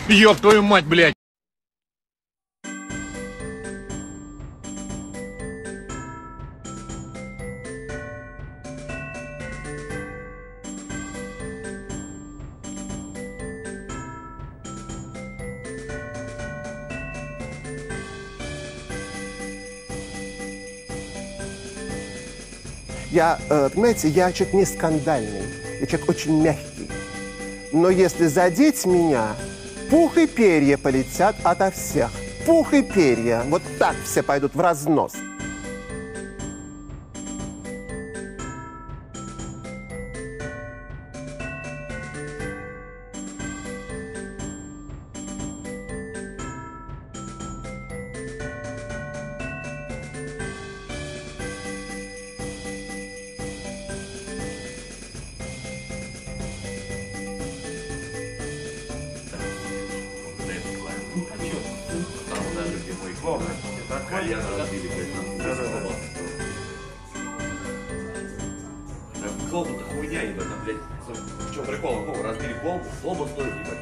Ёб твою мать, блядь. Понимаете, я человек не скандальный, я человек очень мягкий. Но если задеть меня, пух и перья полетят ото всех. Пух и перья. Вот так все пойдут в разнос. Колбу-то хуйня, ебать, там, блядь. В чем прикол? Ну, разбили колбу, колба стоит, ебать.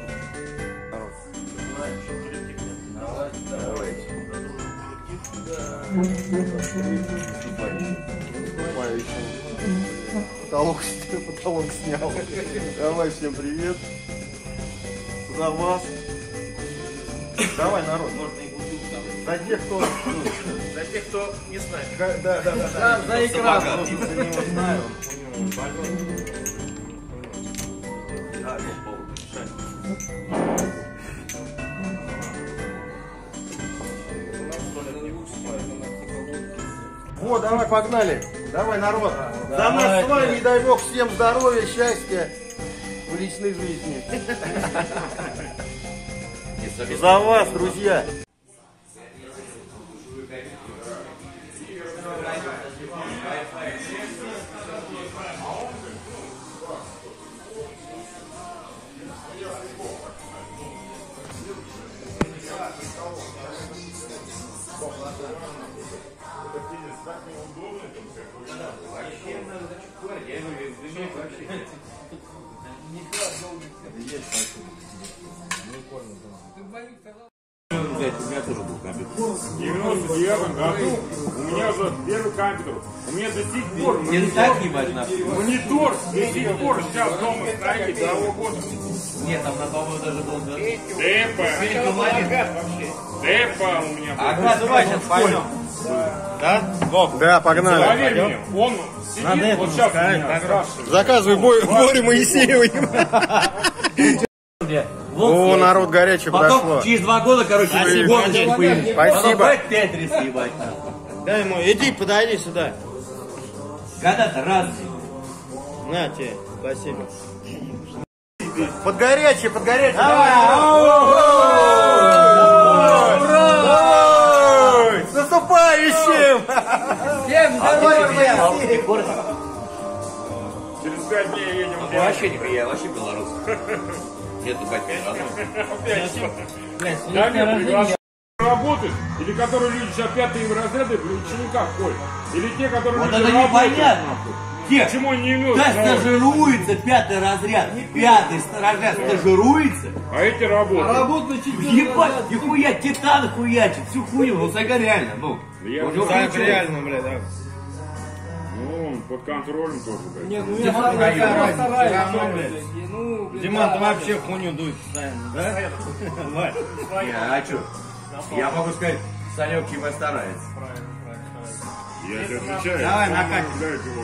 Потолок снял. Давай, всем привет. За вас. Давай, народ. За тех, кто не знает. Да. За экран. Я не знаю. Вот, давай, погнали. Давай, народ. За нас с вами, дай бог, всем здоровья, счастья в личной жизни. За вас, друзья. У меня тоже был компьютер. В 99 году у меня уже первый компьютер. У меня до сих пор Не так ебать нахуй. монитор до сих пор сейчас дома стоит того года. Нет, там на по-моему даже был Депа у меня был. Ага, давай сейчас пойдем. Да? Бог, да, погнали. Поверь мне, он сидит вот сейчас у меня спрашивает. Заказывай Борю Моисеевой. О, народ горячий подошло. Потом через 2 года, короче, гоночки появились. Спасибо. Тетрис, ебать. Дай ему, иди, подойди сюда. Когда-то раз. На тебе, спасибо. Под горячий, Давай! С наступающим! Всем здоровья! Через 5 дней едем. Вообще не я вообще белорус. Нету батьки. Да мне приглашают работать, или которые люди сейчас 5-е разряды при учениках ходят, или те, которые Вот люди это работают. непонятно. Почему они не имеют? Да, стажируется 5-й разряд. 5-й разряд стажируется. А эти работают. Ебать, нихуя, титан хуячит, всю хуйню, ну Сага реально, ну. Реально, бля, да. Ну, он под контролем тоже, блядь. Не, ну я стараюсь. Диман, ты вообще хуйню дует постоянно, да? А что? Я могу сказать, Санек ебать старается. Я тебе отвечаю. Давай, он накатим. наблюдает его.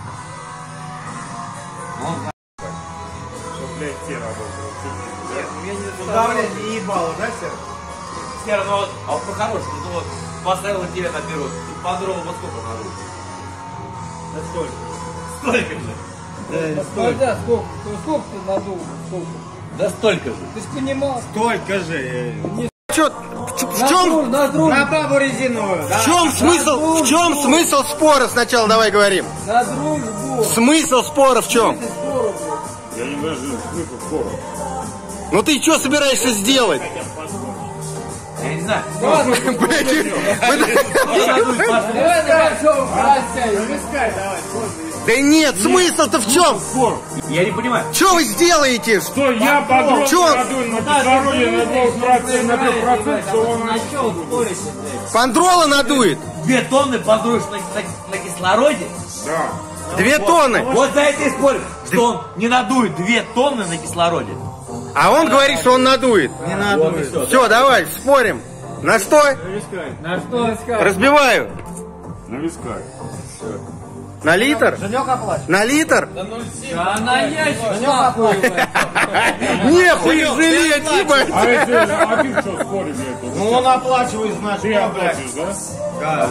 Что, блядь, те работают. Давление не ебало, да, Серый? Сера, ну вот, а вот по-хорошему, ну вот, поставила тебя на перрон, по дрова вот сколько надо? Да столько. Столько же. Да, сколько ты надул? Сколько? Да столько же. Ты ж понимал? Столько же. В чем? На бабу резиновую. В чем смысл спора? Сначала давай говорим. дружбу. Смысл спора в чем? Я не знаю, смысл спора. Ну ты что собираешься сделать? Я не знаю. Давай на большом прощай. Да нет, смысл-то в чем? Я не понимаю. Что вы сделаете? Что я подробно Чё? надую на кислороде на 2%, что он... Пандрола надует? 2 тонны подруешь на кислороде? Да. 2 тонны. Вот за это и спорим, что он не надует 2 тонны на кислороде. А он говорит, что он надует. Не надует. Все, давай, спорим. На что? На что искать? Разбиваю. На висках. На литр? На литр? Да на ящик нахуй, блядь. Нехуй жалеть, ебать. А ты что споришь, блядь? Ну он оплачивает, значит. Ты оплатишь, да?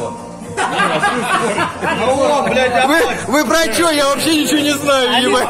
Вы про что? Я вообще ничего не знаю, ебать.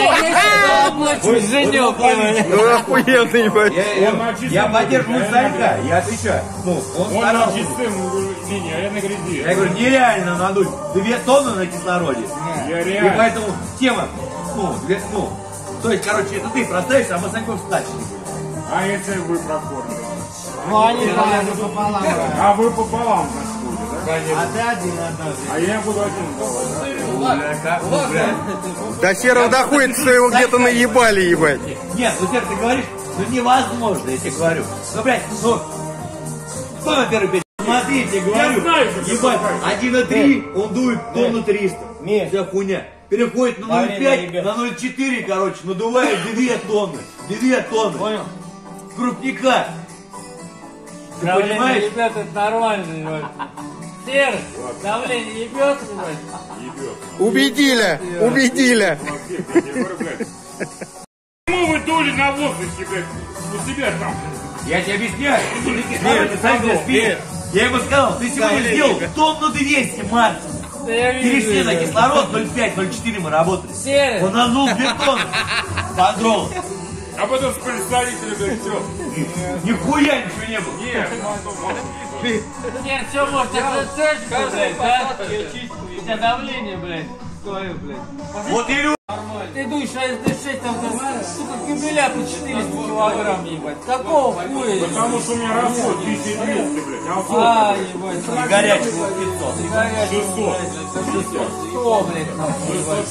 Ну охуенный, ебать. Я поддерживаю Санька, я отвечаю. Ну, он Он на старался. чистом линии, а я на грязи. Я говорю, нереально надуть 2 тонны на кислороде. Я И реально. поэтому тема, то есть, короче, это ты проставишься, а мы с Саньком встать не будем. А если вы прокормите? Ну они пополам. А вы пополам на стуле, да? А ты один отдашь. А я буду один давать, да? До серого доходит, что его где-то наебали, ебать. Нет, ну теперь ты говоришь, ну невозможно, я тебе говорю. Ну, блядь, ну, кто на первый пять? Смотри, я тебе говорю, знаю, что ты ебать, такой. 1,3, он дует тонну 300. Вся хуйня. Переходит на 0,5, на 0,4, короче, надувает 2 тонны. 2 тонны. Понял? Крупника. Ты Давление понимаешь? ебет, это нормально, ебать. Серый, давление ебет, ебать. Убедили, убедили. Почему вы дули на воздухе, блядь, у себя там? Я тебе объясняю. Я ему сказал, ты сегодня сделал тонну 200 максимум. Да я Перешли вижу, на ебать. кислород 0,5, 0,4 мы работали. Серый. Он надул 2 тонны. Пандрол. А потом с представителем, блядь, все. Нихуя ничего не было. Нет, Серый, что может, это цечка, блядь, да? У тебя давление, блядь, твое, блядь. Вот и люди. Ты дуешь, а если 6, там, сука, кабеля по 400 килограмм, ебать. Какого хуя, ебать? потому что у меня расход 1200, блядь, а А, вот ебать. Горячего 500. Горячий, 600. 100, блядь, нахуй, ебать.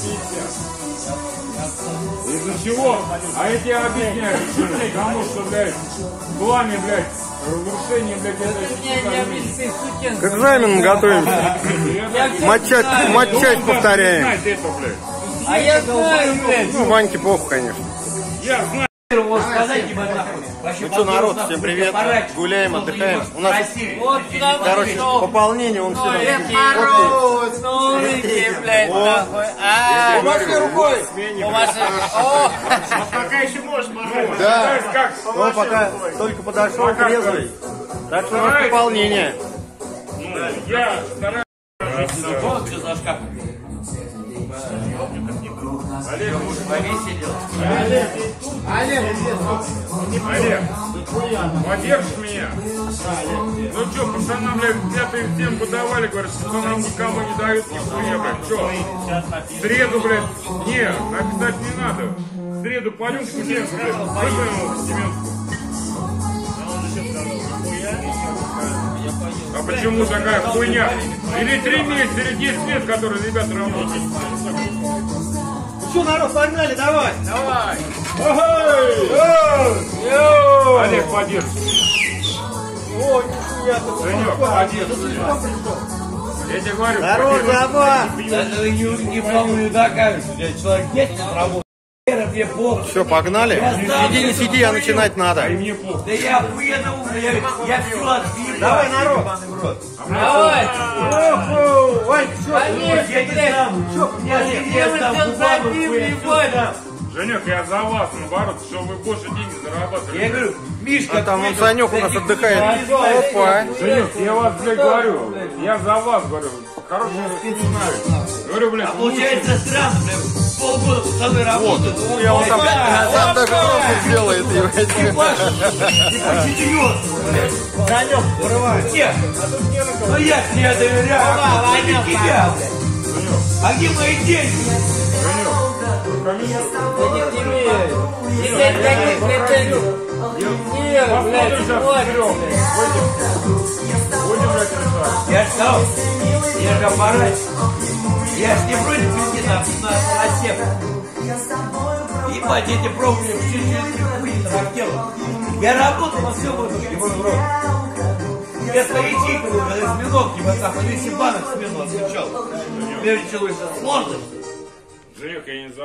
Из-за чего? А я тебе объясняю, потому что, блядь, пламя, блядь, разрушение, блядь, Ты мне не объясни, сукин. К экзаменам готовимся. Матчасть повторяем. Знать это, блядь. А я знаю, блядь. Ну, Ваньке плохо, конечно. Я знаю. Сказать, ебать, нахуй. Вообще, Ну что, народ, нахуй, всем привет. поворачивай. Гуляем, отдыхаем. У нас, Вот сюда короче, пришел. пополнение, он все. Новенький, блядь, нахуй. А, Помаши рукой. помаши. О, Да. Как? Он пока только подошел трезвый. Так что у нас пополнение. Я стараюсь. Вот что за шкаф. Олег, Повесили. Олег, поддержишь меня? Ну что, пацанам, блядь, взятые всем подавали, говорят, пацанам никому не дают нихуя, блядь, что? В среду, блядь, не, написать не надо. В среду пойдем к Семенску, блядь, вызовем его к Семенску. А почему такая хуйня? Или 3 месяца, или 10 лет, которые ребята работают. Что, народ, погнали, давай. Олег, поддержит. О, нихуя ты. Женек, поддержит. Я тебе говорю, Народ, поддержит. давай. Даже не полную докажешь, у тебя человек 10 работает. Мне плохо. Все, погнали. Сиди, не сиди, а начинать надо. И мне плохо. Да я охуенно умный, я все отбил. Давай, народ. давай. Вань, Конечно, Я не блядь. сам, я там Делать бабу забил, хуя, ебать. Женек, я за вас, наоборот, чтобы вы больше денег зарабатывали. Я говорю, Мишка, А там он Санек у нас отдыхает. Опа. Женек, я вас, блядь, говорю, я за вас говорю, хороший спецназ. Говорю, блядь, а получается странно, блядь, полгода пацаны работают. Я он там даже просто сделает, ебать. Санек, вырывай. Нет, ну я тебе доверяю, а не тебя, блядь. А где мои деньги? Сидеть таких претензий. Нет, блядь, хватит, блядь. будем, блядь, решать. Я ж сказал, я же аппарат. Я ж не против идти на север. Ебать, эти пробовали в чуть-чуть хотел. Я работал на всем этом, ебаный в рот. Я своей чайкой был, когда сменок, ебать, там 200 банок смену отвечал. Мне началось сложно. Женек, я не забыл.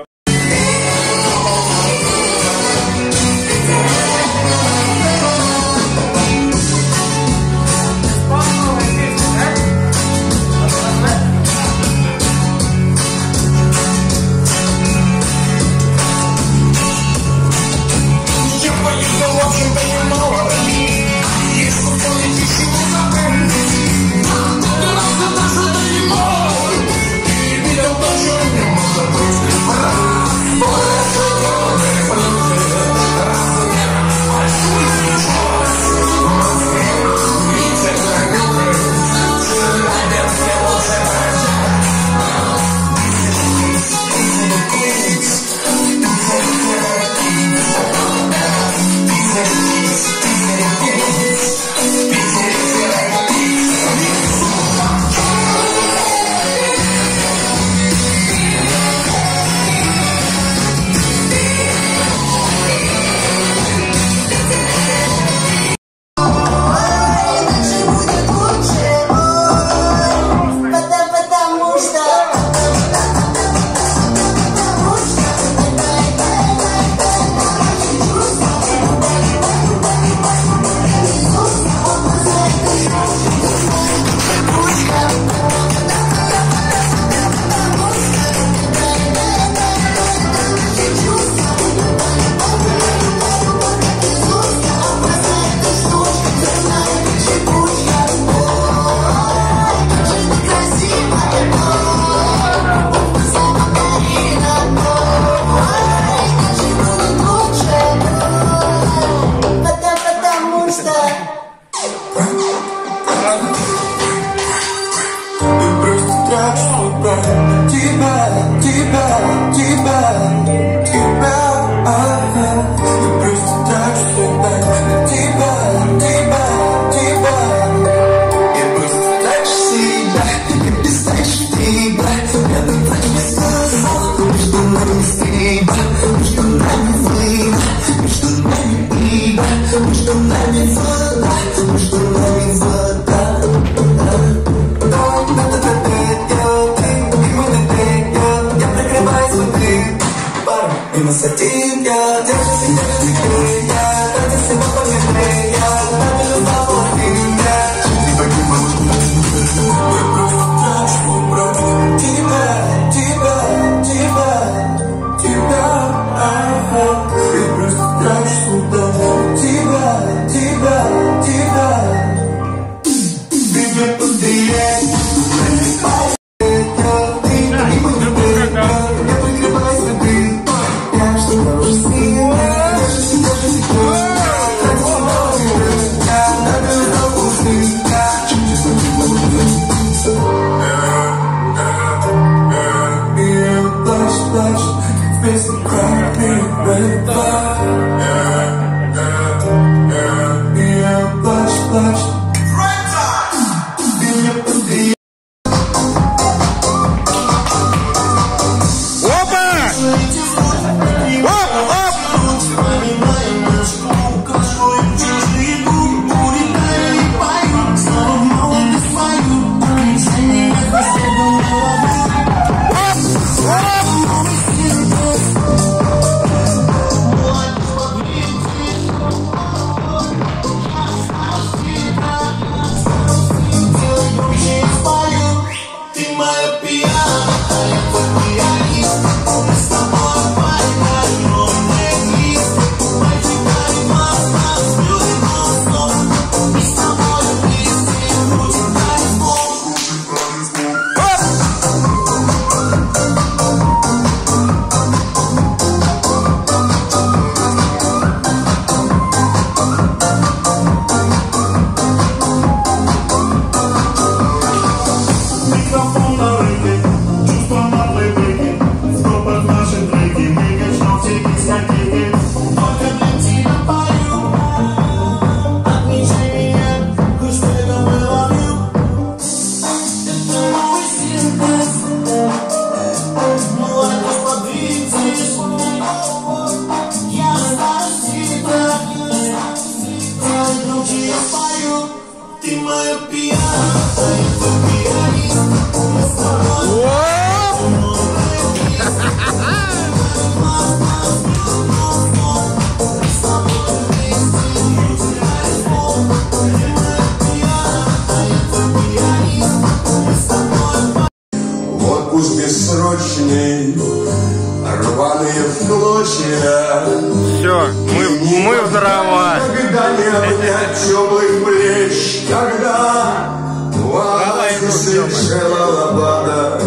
Отпуск бессрочный, рваные в клочья. Все, мы в дрова. Когда не обнять теплых плеч, когда в оазисе Джалалабада,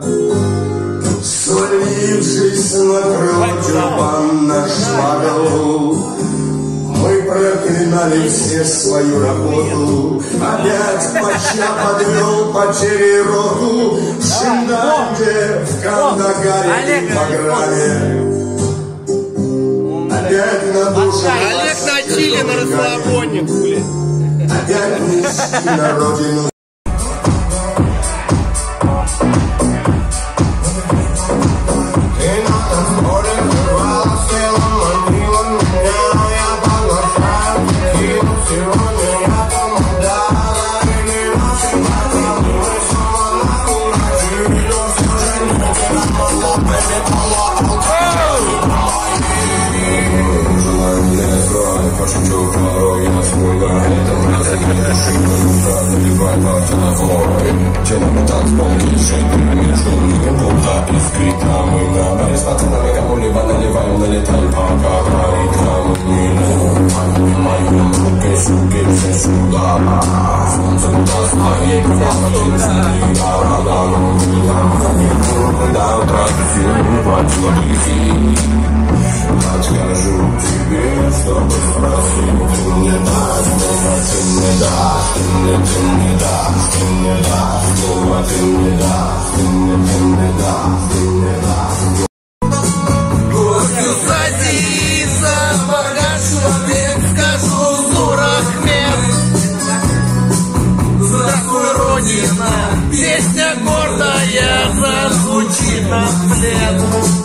свалившись на крыло тюрбан наш падал, мы проклинали все свою работу. Опять Пача подвел потери роту в Шинданде, в Кандагаре, в Баграме. Опять на душу Олег на Чили на расслабоне, хули. опять нести на родину. Скажу тебе, чтобы спросил, ты мне дашь, ты мне дашь, ты мне дашь, ты мне дашь, ты мне дашь, ты мне дашь, ты мне дашь. Гостю садится, багаж век, скажу Зурахмед. Здравствуй, Родина, песня гордая зазвучит на след.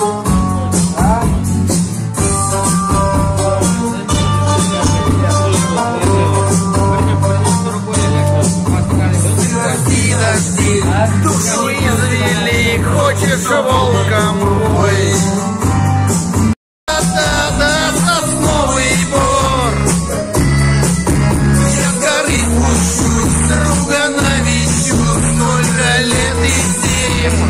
Душу извели, хочешь волком бой. Да, сосновый бор. Я с горы спущусь, друга навещу, столько лет и зим.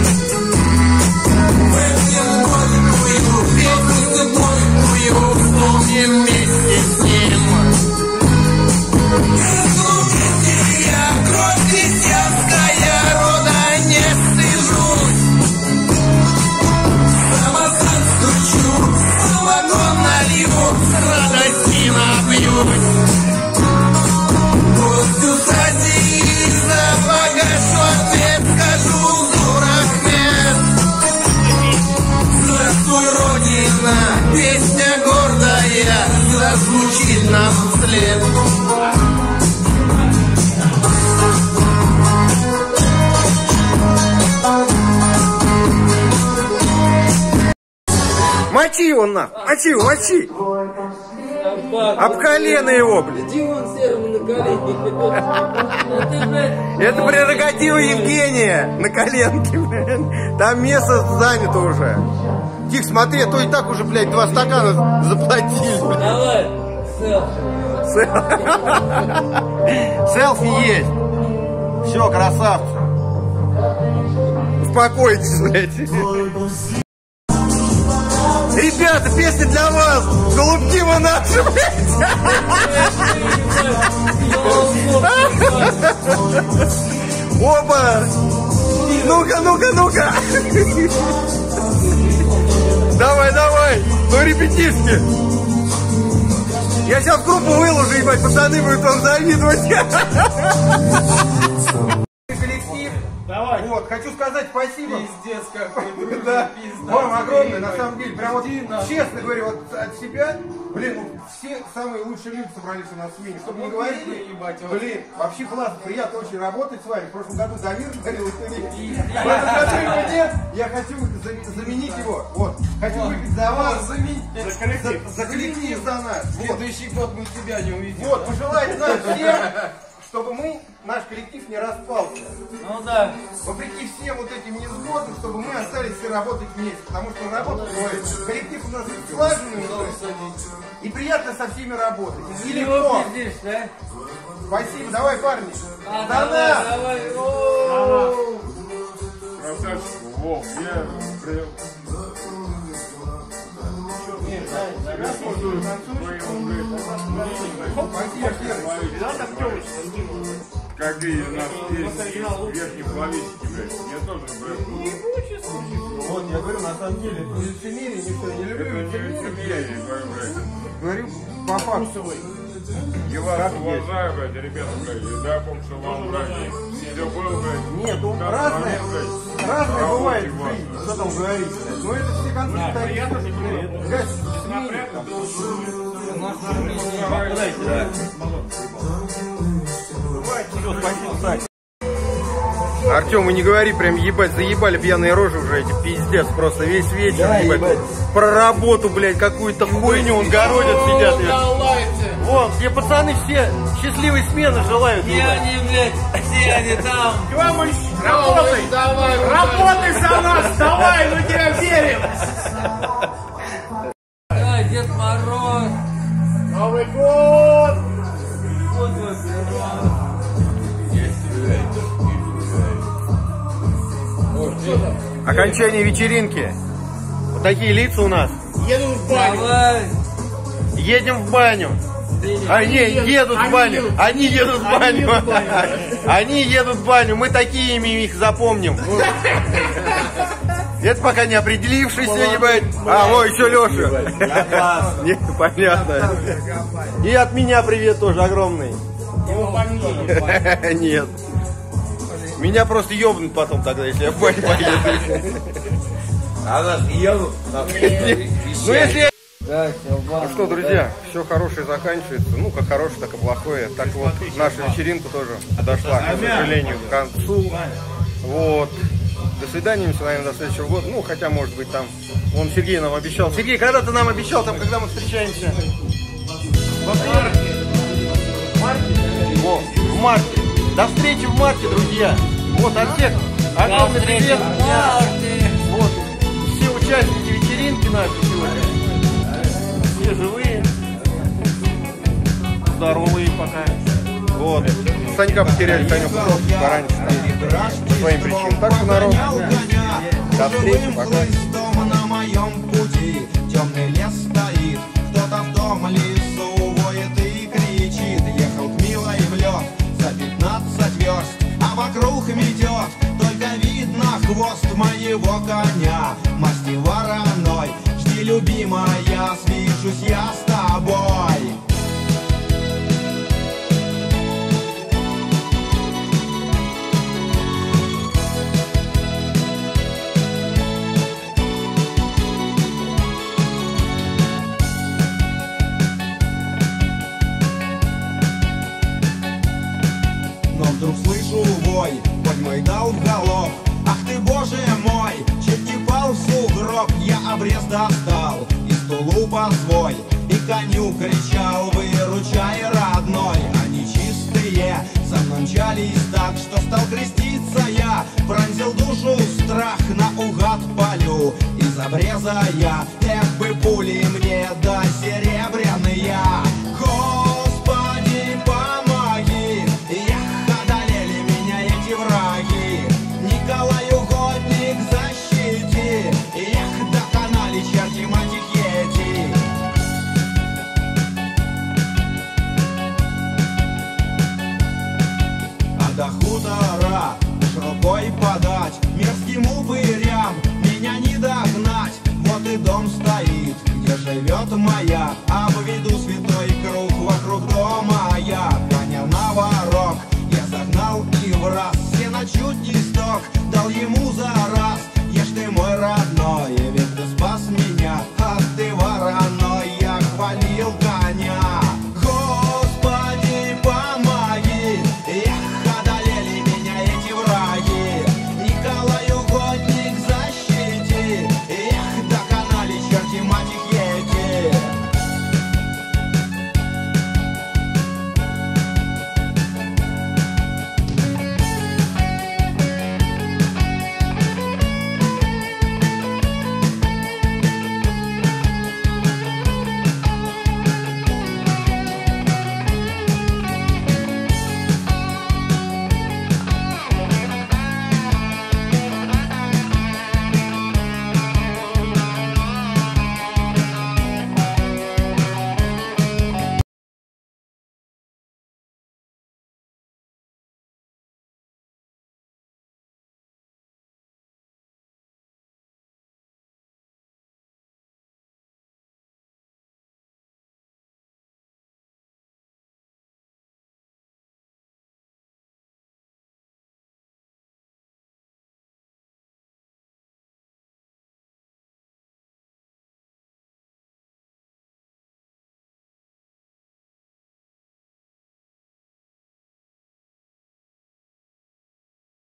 Песню бойкую, вспомним вместе с ним. Я кровь крестьянская, рода не стыжусь. Самосад стучу, самогон налью, с радости напьюсь. Гостю садится, погашу ответ, скажу Зурахмед. Здравствуй, Родина, песня гордая зазвучит нам вслед. Мочи его на, мочи. Об колено его, блядь. Это прерогатива Евгения на коленке, блядь. Там место занято уже. Тихо, смотри, а то и так уже, блядь, 2 стакана заплатили. Давай, Селфи есть. Все, красавцы. Успокойтесь, блядь. Ребята, песня для вас! Голубки вы наши, блядь! Опа! Ну-ка! Давай! Ну, ребятишки! Я сейчас группу выложу, ебать, пацаны будут вам завидовать! Коллектив! Давай! Вот, хочу сказать спасибо! Пиздец какой-то. Да, вам огромное, на самом деле, прям вот, честно говорю, вот от себя, блин, все самые лучшие люди собрались у нас в смене, чтобы не говорить, блин, вообще классно, приятно очень работать с вами, в прошлом году Дамир говорил, в этом году его нет, я хочу заменить его, вот, хочу выпить за вас, за коллектив, за нас. Следующий год мы тебя не увидим. Вот, пожелать нам всем, чтобы наш коллектив не распался. Ну да. Вопреки всем вот этим несгодам, чтобы мы остались все работать вместе. Потому что работать коллектив у нас слаженный и приятно со всеми работать. И легко. Да? Спасибо, давай, парни. Давай. Красавчик, Вов, я прям... Как и наш верхний плавильщики, блядь. Я тоже, блядь. Вот, я говорю, на самом деле, это не лицемерие, никто не любит. Это не лицемерие, говорю, блядь. Говорю, по факту. Я вас уважаю, блядь, ребята, блядь. И дай бог, что вам, блядь, все было, блядь. Нет, ну разное бывает в жизни. Что там говорить, блядь. Ну это все конфликты такие. Блядь, Артем, и не говори, прям ебать, заебали пьяные рожи уже эти, пиздец, просто весь вечер, да, ебать. Про работу, блядь, какую-то хуйню, он городят, сидят. Вон, где пацаны все счастливой смены желают. Где они, блядь, все они там. Квамыч, работай! Давай, работай за нас, давай, мы тебя верим! Да, Дед Мороз. Новый год! Вот вот, Окончание вечеринки. Вот такие лица у нас. Едем в баню. давай. Едем в баню. Они едут в баню. Они едут в баню. Они едут в баню. Мы такими их запомним. Это пока не определившийся, ебать. А, о, еще Леша. Нет, понятно. И от меня привет тоже огромный. Нет. Меня просто ебнут потом тогда, если я в баню поеду. А нас едут? Ну если... Ну что, друзья, все хорошее заканчивается. Ну, как хорошее, так и плохое. Так вот, наша вечеринка тоже подошла, к сожалению, к концу. Вот. До свидания, наверное, до следующего года. Ну, хотя, может быть, там... Вон Сергей нам обещал. Сергей, когда ты нам обещал, там, когда мы встречаемся? В марте? Во, в марте. До встречи в марте, друзья. Вот, от всех огромный привет. Вот, все участники вечеринки нашей сегодня. Все живые. Здоровые пока. Вот. Санька потеряли, Саня ушел пораньше по своим причинам. Так что, народ, до встречи, пока. На моем пути темный лес стоит, кто-то в том лесу воет и кричит. Ехал к милой в лед за 15 верст, а вокруг метет, только видно хвост моего коня. Масти вороной, жди, любимая, свяжусь я с тобой. Вдруг слышу вой, хоть мой дал в голов. Ах ты, боже мой, чуть не пал в сугроб. Я обрез достал из тулупа свой и коню кричал: выручай, родной. Они чистые, со мной мчались так, что стал креститься я. Пронзил душу страх, наугад полю из обреза я. Эх бы пули мне до